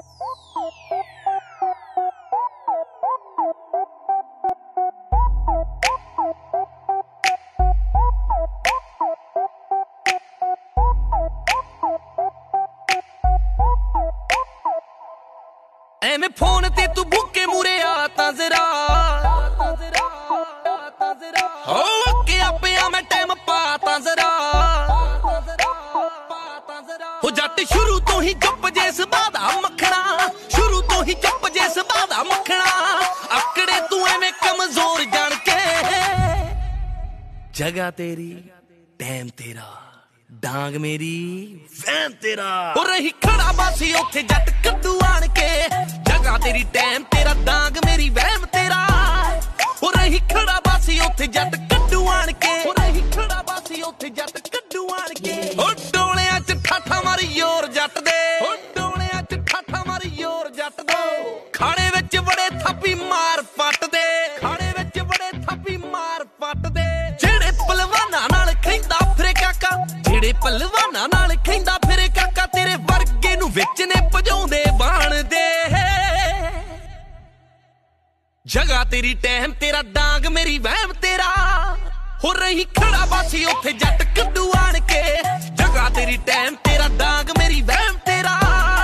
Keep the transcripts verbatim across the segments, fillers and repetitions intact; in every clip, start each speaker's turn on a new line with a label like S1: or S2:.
S1: ਐਵੇਂ ਫੋਨ ਤੇ ਤੂੰ ਬੁੱਕੇ ਮੂਰੇ ਆ ਤਾਂ ਜ਼ਰਾ ਹੋ ਕੇ ਆਪਿਆ ਮੈਂ ਟਾਈਮ ਪਾ ਤਾਂ ਜ਼ਰਾ ਹੋ ਜੱਟ ਸ਼ੁਰੂ ਤੋਂ ਹੀ ਚੁੱਪ ਜੇ ਸੁਭਾਅ ਦਾ ਮੱਖਣਾ ਸ਼ੁਰੂ ਤੋਂ ਹੀ ਚੁੱਪ ਜੇ ਸੁਭਾਅ ਦਾ ਮੱਖਣਾ ਆਕੜੇ ਤੂੰ ਐਵੇਂ ਕਮਜ਼ੋਰ ਜਾਣ ਕੇ ਜਗ੍ਹਾ ਤੇਰੀ ਟਾਈਮ ਤੇਰਾ ਡਾਂਗ ਮੇਰੀ ਵਹਿਮ ਤੇਰਾ ਹੋ ਰਹੀ ਖੜਾ ਬਾਸੀ ਉੱਥੇ ਜੱਟ ਕੱਦੂ ਆਣ ਕੇ ਜਗ੍ਹਾ ਤੇਰੀ ਟਾਈਮ ਤੇਰਾ ਡਾਂਗ ਮੇਰੀ ਵਹਿਮ ਤੇਰਾ ਹੋ ਰਹੀ ਖੜਾ ਬਾਸੀ ਉੱਥੇ ਜੱਟ ਕੱਦੂ ਆਣ ਕੇ ਹੋ ਰਹੀ ਖੜਾ ਬਾਸੀ ਉੱਥੇ ਜੱਟ ਕੱਦੂ ਆਣ ਕੇ ਹੋ ਡੋਲਿਆਂ ਚ ਠਾਠਾ ਮਾਰੀ ਯੋਰ ਜੱਟ ਦੇ ਹੋ ਡੋਲਿਆਂ ਚ ਠਾਠਾ ਮਾਰੀ ਯੋਰ ਜੱਟ ਦੇ ਖਾਣੇ ਵਿੱਚ ਬੜੇ ਥਾਪੀ ਮਾਰ ਪੱਟ ਦੇ ਖਾਣੇ ਵਿੱਚ ਬੜੇ ਥਾਪੀ ਮਾਰ ਪੱਟ ਦੇ ਜਿਹੜੇ ਪਹਿਲਵਾਨਾਂ ਨਾਲ ਖੈਂਦਾ ਫਿਰੇ ਕਾਕਾ ਜਿਹੜੇ ਪਹਿਲਵਾਨਾਂ ਨਾਲ ਖੈਂਦਾ ਫਿਰੇ ਕਾਕਾ ਤੇਰੇ ਵਰਗੇ ਨੂੰ ਵਿੱਚ ਨੇ ਭਜਾਉਂਦੇ ਬਾਣ ਦੇ ਜਗ੍ਹਾ ਤੇਰੀ ਟਾਈਮ ਤੇਰਾ ਡਾਂਗ ਮੇਰੀ ਵਹਿਮ ਤੇਰਾ ਹੋ ਰਹੀ ਖੜਾ ਬਾਸੀ ਉੱਥੇ ਜੱਟ ਕੱਦੂ ਆਣ ਕੇ ਜਗ੍ਹਾ ਤੇਰੀ ਟਾਈਮ ਤੇਰਾ ਡਾਂਗ ਮੇਰੀ ਵਹਿਮ ਤੇਰਾ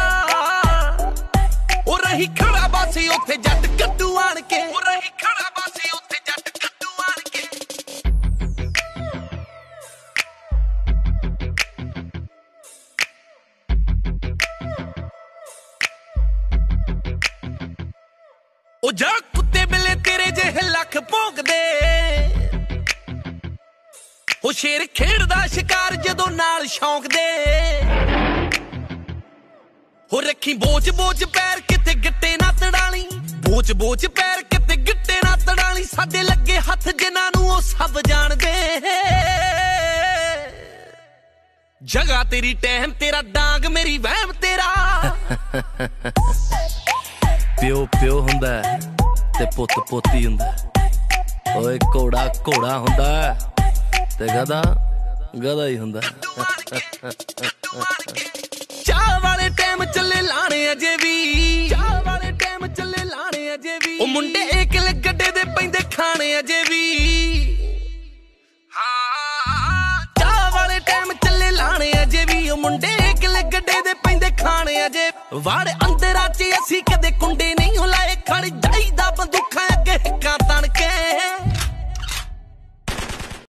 S1: ਹੋ ਰਹੀ ਖੜਾ ਬਾਸੀ ਉੱਥੇ ਜੱਟ ਕੱਦੂ ਆਣ ਕੇ ਹੋ ਰਹੀ ਖੜਾ ਬਾਸੀ ਉੱਥੇ ਜੱਟ ਕੱਦੂ ਆਣ ਕੇ ਉਹ ਜਾ ਕੁੱਤੇ ਬਿੱਲੇ ਤੇਰੇ ਜਿਹੇ ਲੱਖ ਭੌਂਕਦੇ ਉਹ ਸ਼ੇਰ ਖੇਡਦਾ ਸ਼ਿਕਾਰ ਜਦੋਂ ਨਾਲ ਸ਼ੌਂਕ ਦੇ ਹੋ ਰੱਖੀ ਬੋਚ ਬੋਚ ਪੈਰ ਕਿਤੇ ਗਿੱਟੇ ਨਾ ਤੜਾਲੀ ਬੋਚ ਬੋਚ ਪੈਰ ਕਿਤੇ ਗਿੱਟੇ ਨਾ ਤੜਾਲੀ ਸਾਡੇ ਲੱਗੇ ਹੱਥ ਜਿਨ੍ਹਾਂ ਨੂੰ ਉਹ ਸਭ ਜਾਣਦੇ ਜਗ੍ਹਾ ਤੇਰੀ ਟਾਈਮ ਤੇਰਾ ਡਾਂਗ ਮੇਰੀ ਵਹਿਮ ਤੇਰਾ ਪਿਓ ਪਿਓ ਹੁੰਦਾ ਤੇ ਪੁੱਤ ਪੋਤੀ ਹੁੰਦਾ ਓਏ ਘੋੜਾ ਘੋੜਾ ਹੁੰਦਾ ਤੇ ਗਧਾ ਗਧਾ ਹੀ ਹੁੰਦਾ ਚਾਹ ਵਾਲੇ ਟਾਈਮ ਚੱਲੇ ਲਾਣੇ ਅਜੇ ਵੀ ਚਾਹ ਵਾਲੇ ਟਾਈਮ ਚੱਲੇ ਲਾਣੇ ਅਜੇ ਵੀ ਉਹ ਮੁੰਡੇ ਇਕਲੇ ਗੱਡੇ ਦੇ ਪੈਂਦੇ ਖਾਣੇ ਅਜੇ ਵੀ ਹਾਂ ਚਾਹ ਵਾਲੇ ਟਾਈਮ ਚੱਲੇ ਲਾਣੇ ਅਜੇ ਵੀ ਉਹ ਮੁੰਡੇ ਇਕਲੇ ਗੱਡੇ ਦੇ ਪੈਂਦੇ ਖਾਣੇ ਅਜੇ ਵਾੜ ਅੰਦਰਾਂ ਚ ਅਸੀਂ ਕਦੇ ਕੁੰਡੇ ਨਹੀਂ ਹੁਲਾਏ ਖੜ